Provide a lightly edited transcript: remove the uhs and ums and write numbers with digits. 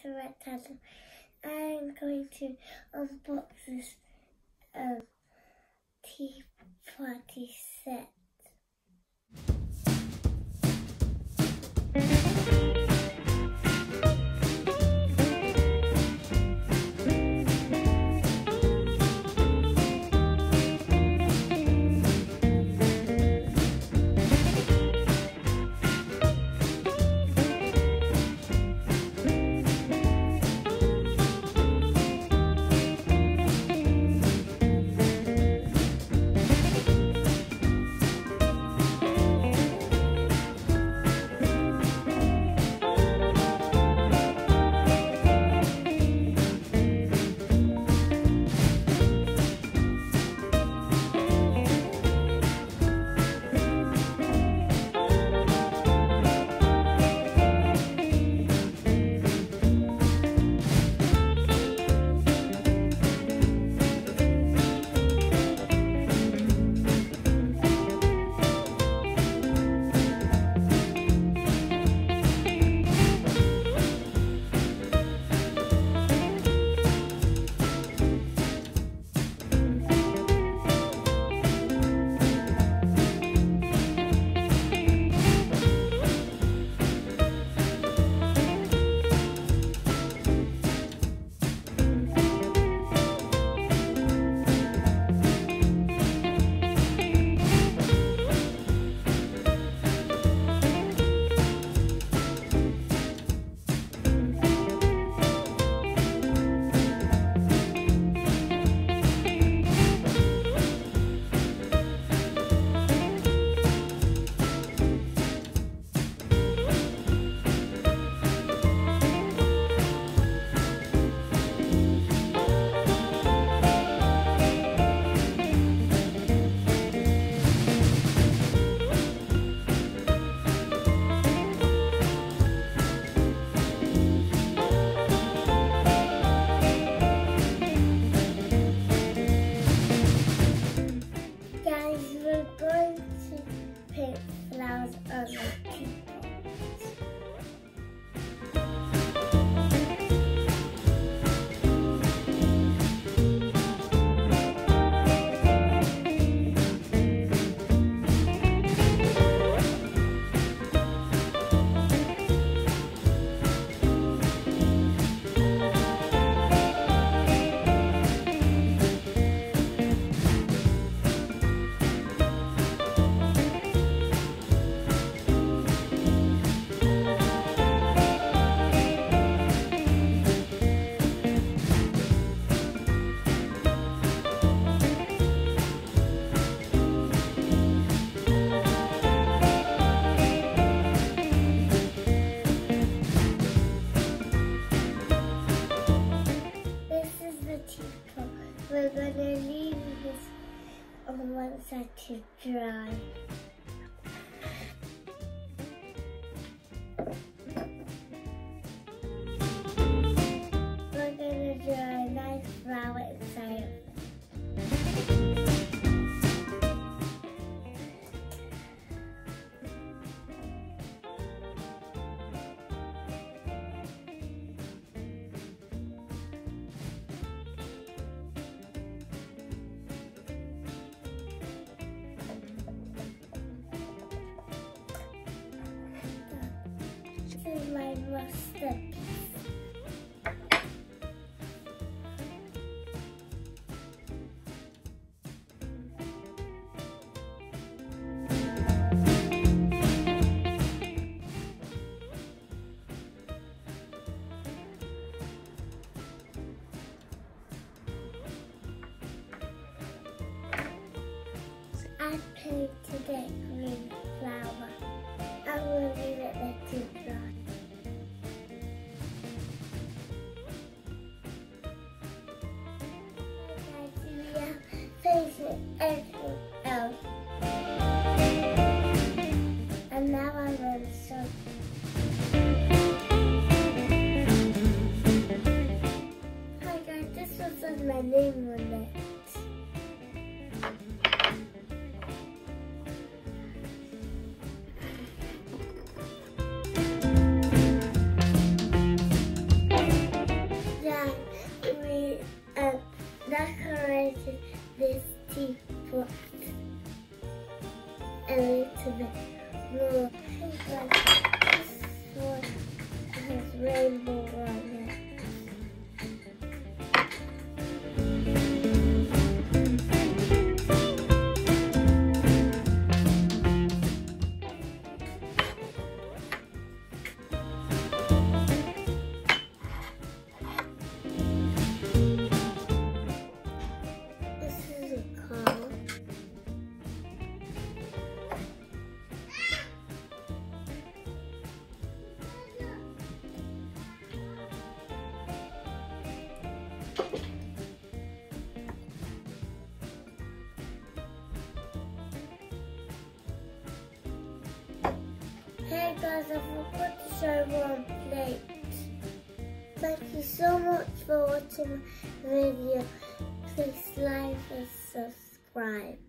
the rectangle. I'm going to unbox this tea party set. We're going to paint flowers on the teapot. We're going to leave this on one side to dry. We're going to draw a nice flower inside of it. This is my masterpiece. I painted a green flower. I will leave it there to dry. Everything else. And now I'm going to show you. Hi guys, this was my name on it. symbol on it. Hey guys, I forgot to show one plate. Thank you so much for watching the video. Please like and subscribe.